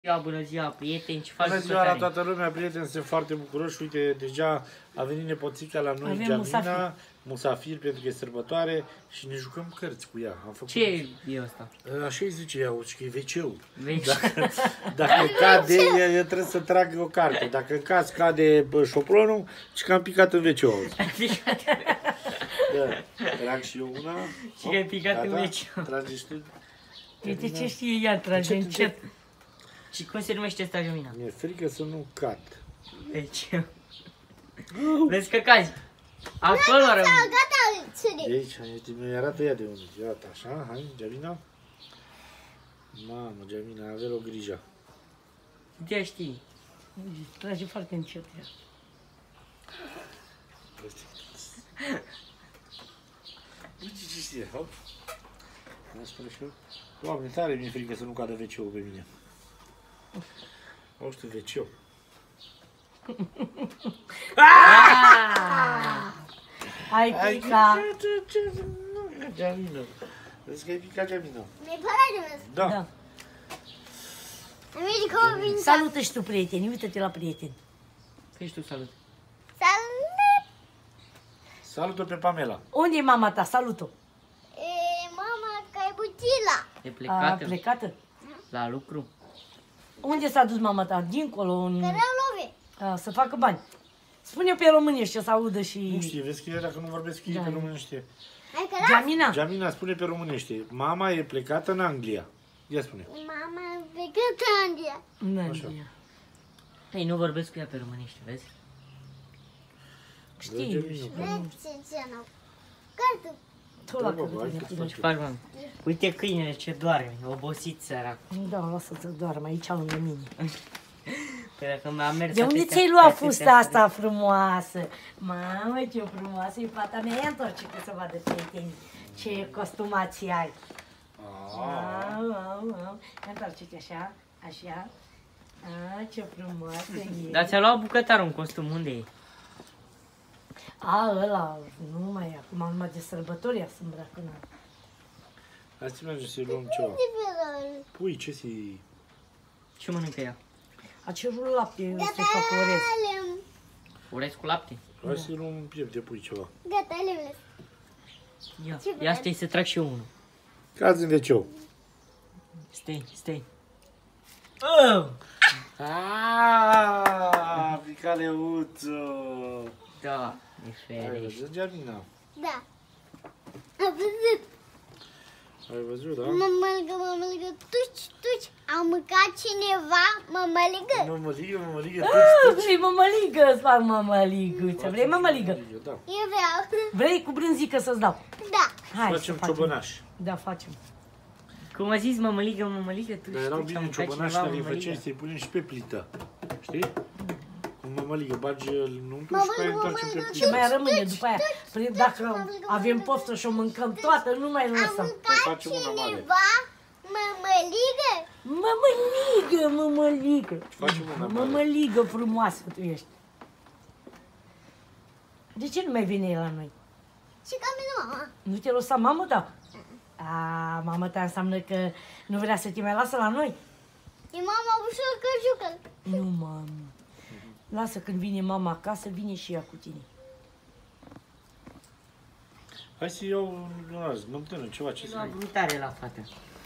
Bună ziua, prieteni, ce faci? Bună ziua la toată lumea, prieteni, sunt foarte bucuroși. Uite, deja a venit nepoțica la noi, Giamina, musafir, pentru că e sărbătoare și ne jucăm cărți cu ea. Am făcut... Ce e asta? Așa îi zice ea, că e WC-ul. Dacă cade, ea trebuie să tragă o carte. Dacă în caz cade șoplonul, și că am picat în WC-ul. Da, trag și eu una. Și că ai picat în WC-ul. Tragi tu. Uite ce știe ea, trage încet. Și cum se numește asta, Giamina? Mi-e frică să nu cad. Deci... Vezi că cazi. Acolo rămâne. De aici, mi arată ea de unde. Iată, așa, hai, Giamina. Mamă, Giamina, avea o grijă. De știi. Trage foarte încet ea. Uite ce știe, hop. Mai spune și eu. Doamne, tare mi-e frică să nu cadă WC-ul pe mine. O, știu, WC-ul. Ai picat. Giamina. Vezi că ai picat, Giamina. Mi-ai părat de Da. Salut! Salută și tu, prieteni. Uită-te la prieteni. Fii și tu salut. Salut! Salută pe Pamela. Unde e mama ta? Salut-o. E mama ca e buțila. E plecată? Plecată? La lucru. Unde s-a dus mama ta? Dincolo, în... Că rău love. Să facă bani. Spune pe românește să audă și... Nu știe, vezi că eu dacă nu vorbesc ei pe românește. Hai că Giamina. Giamina spune pe românește. Mama e plecată în Anglia. Ia spune. mama e plecată în Anglia. În Anglia. Ei, nu vorbesc cu ea pe românește, vezi? Știi. Vezi ce nu. Cărtul. Tu la ce faci, mă? Uite câinele ce doarme, obosit săracul. Da, lasă să doarmă aici lângă mine. Păi dacă m-am mers... De unde ți-ai luat fusta asta frumoasă? Mamă, ce frumoasă e fata mea. Ia întorce că să vadă prietenii ce costumații ai. Ia întorce-te așa, așa. Ce frumoasă e. Dar ți-a luat bucătarul un costum, unde e? Ăla, nu mai e acum, numai de sărbători ea se îmbracă în ala. Hai să mergem să-i luăm ceva. Pui, ce să-i... Ce mănâncă ea? A cerut lapte, să-i fac orez. Orez cu lapte? Hai să-i luăm un piept de pui ceva. Gata, lemne. Ia stai să trag și eu unul. Cazi în WC-ul. Stai. Pica leuțul. Da, e Ai ferești. văzut, Giamina? Da. Am văzut. Ai văzut, da? Mămăligă, tuci. A mâncat cineva mămăligă? Mămăligă, Vrei mămăligă? Îți fac mămăliguță. Vrei mămăligă? Da. Eu vreau. Vrei cu brânzică să-ți dau? Da. Hai Facem să facem. ciobănaș. Da, facem. Cum a zis mămăligă, tu Dar erau bine ciobănași, dar îi făceai să-i punem și pe plită. Știi? Cu mămăligă, bagi înăuntru și pe aia întoarcem pe Și plită. mai rămâne după aia. Dacă avem poftă și o mâncăm toată, nu mai lăsăm. Mâncat cineva mămăligă? Mămăligă. Facem una mare. Mămăligă frumoasă tu ești. De ce nu mai vine la noi? Și ca mine mama. Nu te lăsa mamă, da? Mama ta înseamnă că nu vrea să te mai lasă la noi? E mama ușor că jucă. Nu, mamă. Lasă, când vine mama acasă, vine și ea cu tine. Hai să iau azi, mântână, ceva, ce să Nu a iei? vrut tare la fată.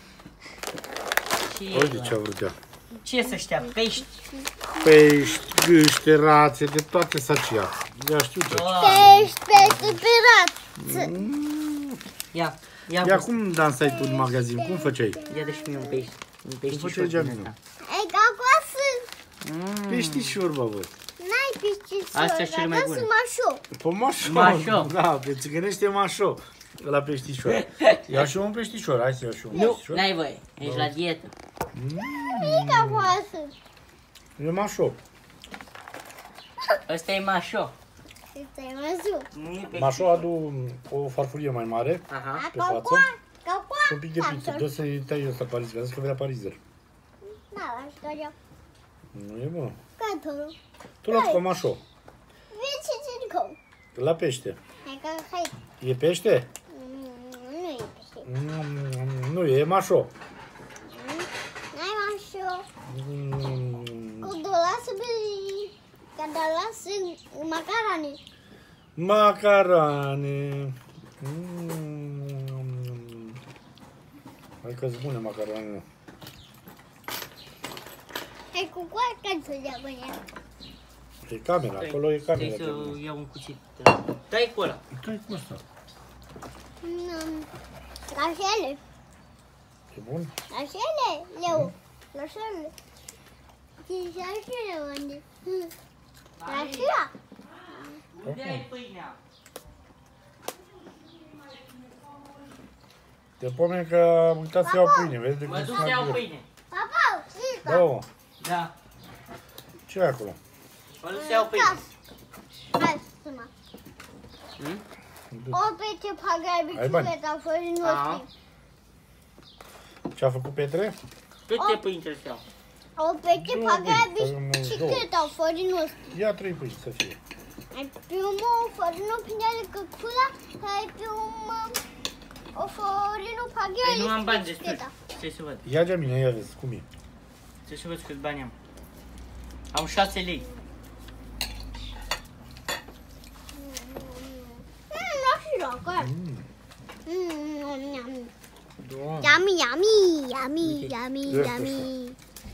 Uite ce a vrut ea. Ce să știa? Pești? Pești, gâște, rațe, de toate sacia. Ea știu ce. Pești pirat. Ia Ia cum dansai tu în magazin? Cum făceai? Ia dă și mie un pești. Un peștișor făceai, din Giamina? ăsta. E ca coasă. Peștișor, bă, văd. N-ai peștișor. Astea sunt cele mai bune. Mașo. Pe mașo. Mașo. Da, pe țigănește mașo. La peștișor. Ia și eu un peștișor, hai să iau și eu un Nu, peștișor. n-ai voie. Ești la dietă. E ca coasă. E mașo. Ăsta e mașo. Stai mașo. Nu e pești. Mașo adu o farfurie mai mare Aha. pe față Ca și un pic de pizza. Dă să-i tai ăsta parizer, că a zis că vrea parizer. Da, așa eu. Nu e bun. Cantorul. Tu luați cu mașo. Vezi ce țin. La pește. Hai. E pește? Nu e pește. Nu e mașo. N-ai mașo. Când o lasă când o lasă macarone. Macarone. Hai că-s bune macaronele. Hai cu coarca să dea băia. E camera, acolo e camera. Trebuie să iau un cuțit. Dai cu ăla. Dai cu ăsta. Lașele. E bun? Lașele, Leu. Lașele. Și lașele unde? Lașela. Unde ai pâinea? Te pomeni că am uitat să iau pâine, vezi de Mă cum duc să iau pâine. Papa, Da, Da. ce e acolo? Mă duc să iau pâine. Hai, sună. O pece pagabiciulet a fost noștri. Ce-a făcut Petre? Câte pâini trebuie să iau? O pece pagabiciulet a fost noștri. Ia 3 pâini să fie. Ai primul o farină pinele căcula, ai primul o farină pagabiciulet. Păi nu am bani destui. Ce să văd? Ia de mine, ia vezi cum e. Ce să văd câți bani am. Am 6 lei. Yummy, yummy, yummy, yummy, yummy.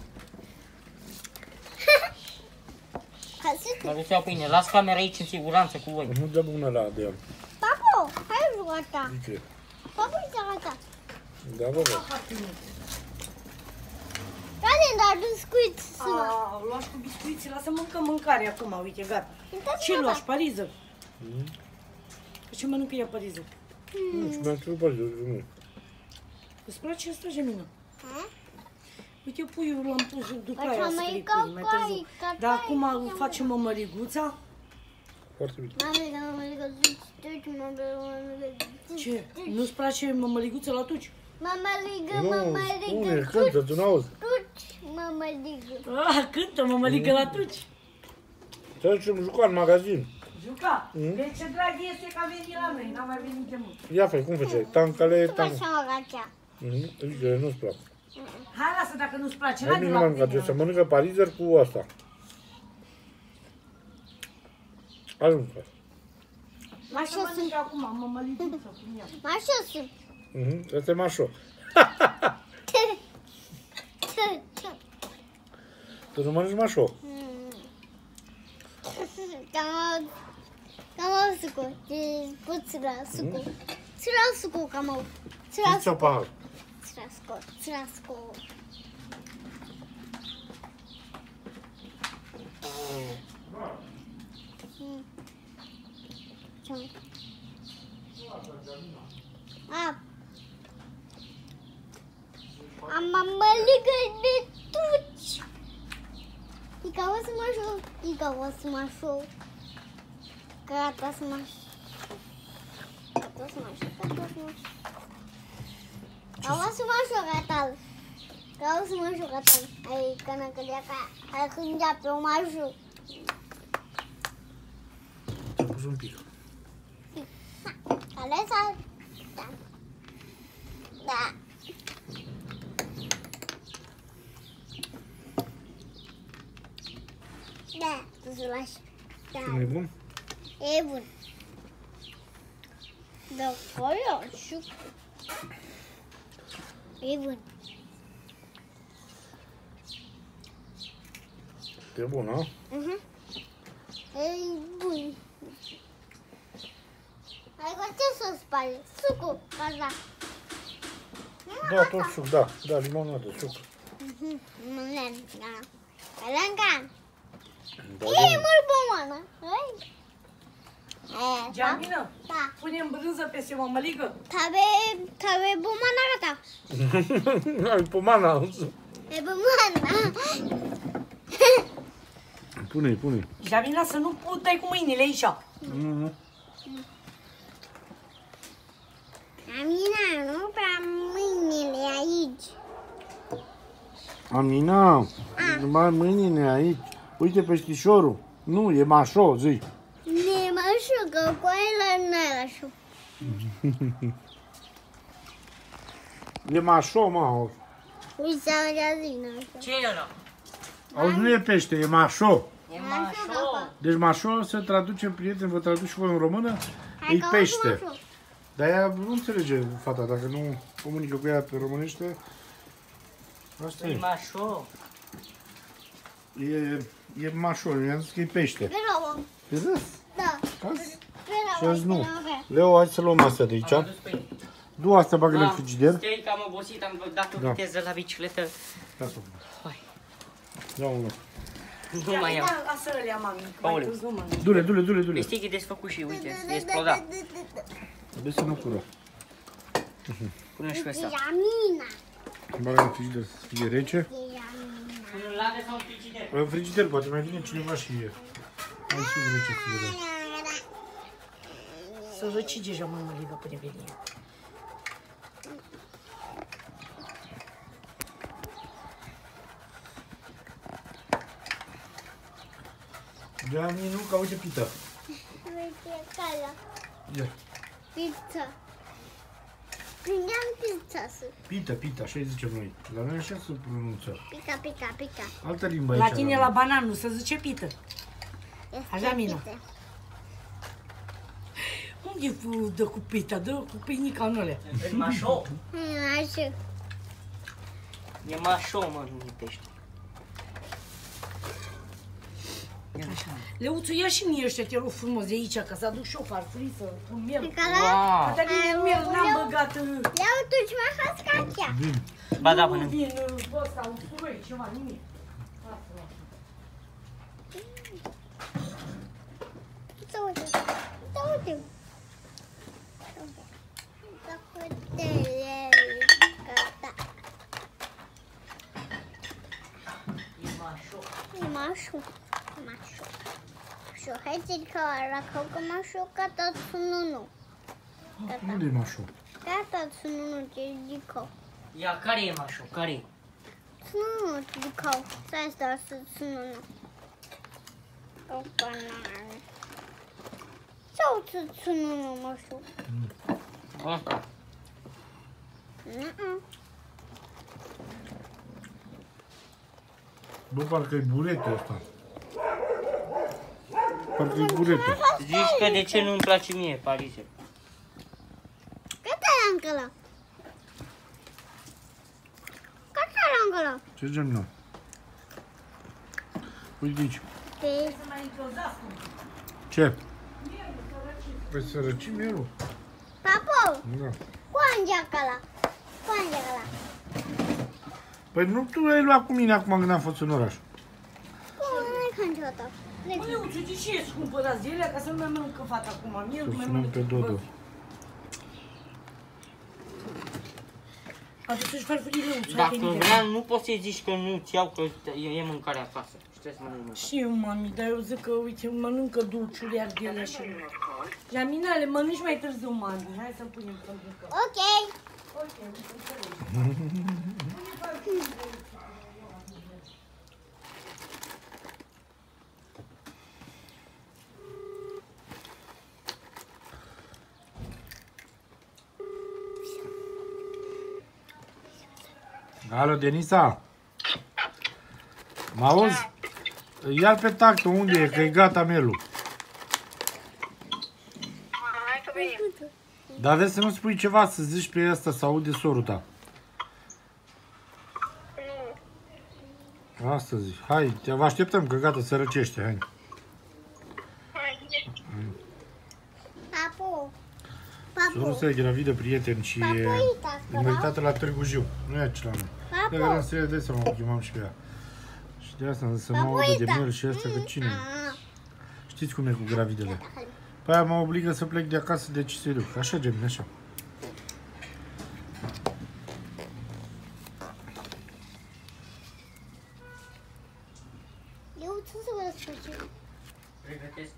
Mă duc să iau pâine. Las camera aici în siguranță cu voi. Nu dă bună la de el. Papo, hai jucata. De ce? Papo, jucata. Da, bă, bă. Care dar biscuiți sună? Luași cu biscuiți, lasă mâncăm mâncare acum, uite, gata. Ce luași, pariză? Ce mănâncă ea pariză? Nu știu, mi-am cerut pariză, nu. Îți place asta, Gemina? Uite, puiul l-am pus după Păi aia ți-am să mai trec ca pâine, mai târziu. cai, Dar acum facem mămăliguța. Foarte bine. Ce? Nu-ți place mămăliguța la tuci? Nu, spune, cântă, tu n-auzi. Cântă mămăligă la tuci. Să ducem juca în magazin. Juca. Deci ce drag este că a venit la noi, n-a mai venit de mult. Ia fai, cum făceai? Tancale, Tu faci așa. Zice, nu-ți plac. Hai, lasă, dacă nu-ți place, Mai la de bine la mănâncă, trebuie să pâine. mănâncă parizer cu asta. Aruncă. Lasă mănâncă acum, mămăliguța, cum ea. Așa sunt. Ăsta e mașo. Tu nu mănânci mașo? Cam suco, puțira suco. Țira suco, cam Știți o pahar? țira suco. Am mămăligă de tuci. Ica o să mă șou, Ica o să mă șou. Gata să mă șou. Gata să mă șou, gata să mă șou. Gata să mă șou, gata. Gata să mă șou, gata. Hai, cana cădea ca, hai cângea pe o mașu. Am pus un pic. Alesa. Da. Da. Da, să lași. Da. Nu e bun? E bun. Da, acolo și... E bun. E bun, a? E bun. Hai cu ce să spali? Sucul, așa. Da, tot suc, da. Da, limonadă, suc. Mânen, da. Calancan. Da, E mult bună. Hai. Geamina, Da. punem brânză peste mămăligă? Tabe bumana gata. Ai pomana. E bumana. Pune-i, pune-i. Geamina, să nu dai cu mâinile aici. Amina, nu prea mâinile aici. Amina, numai mâinile aici. Uite peștișorul. Nu, e mașo, zi. Ne mă șucă, coaila n-ai așa. E mașo, mă. Uite, să-mi zină așa. Ce e ăla? Auzi, nu e pește, e mașo. E mașo. Deci mașo se traduce, prieten, vă traduc și voi în română, e pește. Dar ea nu înțelege fata, dacă nu comunică cu ea pe românește. Asta E e. mașo. E mașo, i-am zis că e pește. Vreau. Vezi? Da. Azi? Vreau. Și azi nu. Leo, hai să luăm astea de aici. Du astea, bagă-le în frigider. Stai că am obosit, am dat o viteză la bicicletă. Lasă. Hai. Ia unul. Nu mai iau. Lasă le mami. Aoleu. Du-le. Știi că e desfăcut și uite, e explodat. Vezi să nu cură. Pune și pe ăsta. Iamina. Bagă în frigider să fie rece. Pune în ladă sau în frigider? În frigider, poate mai vine cineva și e. Hai să vedem ce să vedem. Să răcige já mama liga pune bine. De-aia nu, ca uite pita. Uite, cală. Ia. Pizza. Prindeam pizza să. Pita, așa îi zicem noi. La noi așa se pronunță. Pica. Altă limbă aici. La tine la bananul se zice pită. Așa, Mina. Unde dă cu pita? Dă cu pâinica în alea. E mașo. Așa. E mașo, mă, nu e pește. Leuțu, ia și mie ăștia, te rog frumos, de aici, ca să aduc și o farfurisă, un miel. Wow. Dar din miel n-am băgat... Ia tu ce mai faci ca Vin. Ba da, până. Din ăsta, usturoi, ceva, nimic. uite. Mașu. Haideți că arăcau că mașu cata sununu. Unde e mașo? Cata sununu ce dicau. Ia, care e mașo? Care e? Sununu ce dicau. Stai să sununu. O banană. Sau sununu mașu. Asta. Bă, parcă e burete ăsta. Parcă e burete. Zici că de ce nu-mi place mie, Parise? Cât e încă la? Cât e încă la? Ce gen nu? Uite aici. Ce? Păi să răcim mielul. Papo, Da. cu acala. Păi nu tu l-ai luat cu mine acum când am fost în oraș. Mă, Leuțu, de ce e scumpărați de ele? Ca să nu mai mănâncă fata acum miel, Să mai sunăm mănâncă pe Dodo. Atunci să-și farfurii Leuțu. Dacă vreau, nu poți să-i zici că nu-ți iau, că e mâncare acasă. Și trebuie să mănânc mâncare. Și eu, mami, dar eu zic că, uite, mănâncă dulciuri ardele și... La mine le mănânci mai târziu, mami. Hai să punem să mâncăm. Ok. Alo, Denisa? Mă auzi? Ia-l pe tactă, unde e? Că e gata mielul. Dar vezi să nu spui ceva, să zici pe ăsta, să aude sorul ta. Asta zic. Hai, te vă așteptăm, că gata, se răcește, hai. Papu. Sorul ăsta e gravidă, prieten, și e invitată la Târgu Jiu. Nu e acela, nu. De care să dai seama, o chemam și pe ea. Și de asta am zis să nu audă de miel și asta, că cine? Știți cum e cu gravidele. Pe aia mă obligă să plec de acasă, deci să-i duc. Așa, Gemini, așa. Eu ce să vă spun? Pregătesc.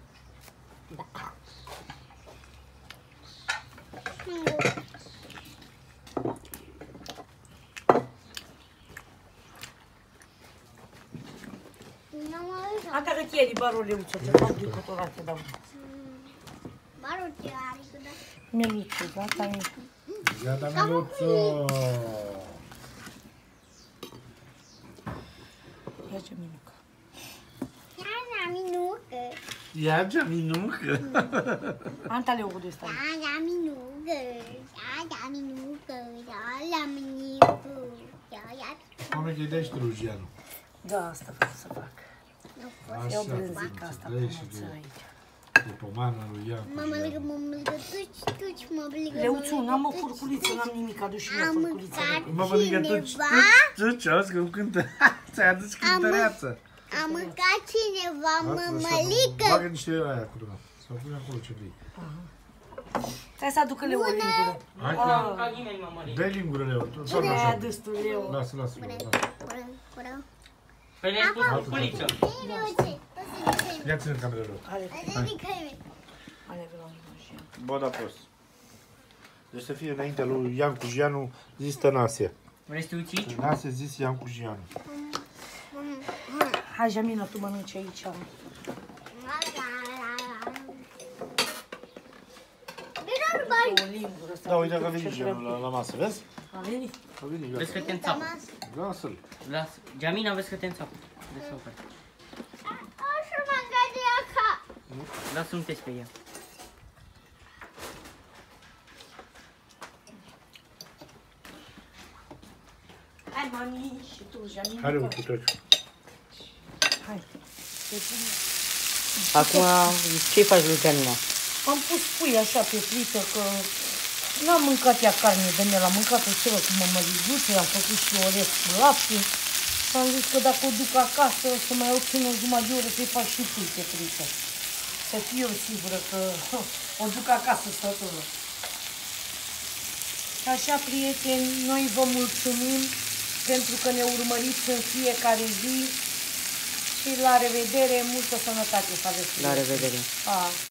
Ata că ți-e barul Leuțu, te fac de cotorate, dau. Barul ce are, da? Mieluțu, gata, e. Ia da mieluțo! Ia ce minuc. Jaminucă. Ia Jaminucă. Antaleu cu ăsta. Jaminucă. Jaminucă. Mami, că-i dai și Rugianu. Da, asta vreau să fac. Așa, Eu brânzica asta dai și frumuță aici. de pomană lui Iancu. Mama lângă, tuci, mă lângă. Leuțu, n-am o furculiță, n-am nimic, adu și mie o furculiță. Mă mănâncă tuci, auzi că cântă. Ți-ai adus cântăreață. Am mâncat cineva mămălică. Bagă niște aia acolo. Sau pune acolo ce vrei. Hai să aducă Leu o lingură. Hai că... Dă-i lingură, Leo. Tot E așa. destul, Leu. Lasă. Păi le-ai spus furculiță. Ia-ți în cameră rău. Ale vreau și eu. Bă, da prost. Deci să fie înaintea lui Iancu Gianu, zis Tănase. Vrei să te uiți? Tănase zis Iancu Gianu. Hai, Jamina, tu mănânci aici. O lingură. Da, uite că a venit Gianu la masă, vezi? A venit? A venit, Vezi gata. că te înțapă. Lasă-l. Lasă. Jamina, vezi că te înțapă. Lasă, nu te speria. Hai, mami, și tu, Jamina. Hai, Leu, cu treci. Hai. Acum, ce faci lui Jamina? Am pus pui așa pe plită, că n-am mâncat ea carne de mine, l-am mâncat-o celă cu mămăliguțe, am făcut și orez cu lapte. Și am zis că dacă o duc acasă, o să mai obțin o jumătate de oră să-i fac și pui pe plită. Să fiu eu sigură că o duc acasă sătură. Așa, prieteni, noi vă mulțumim pentru că ne urmăriți în fiecare zi și la revedere, multă sănătate să aveți. La revedere! Pa.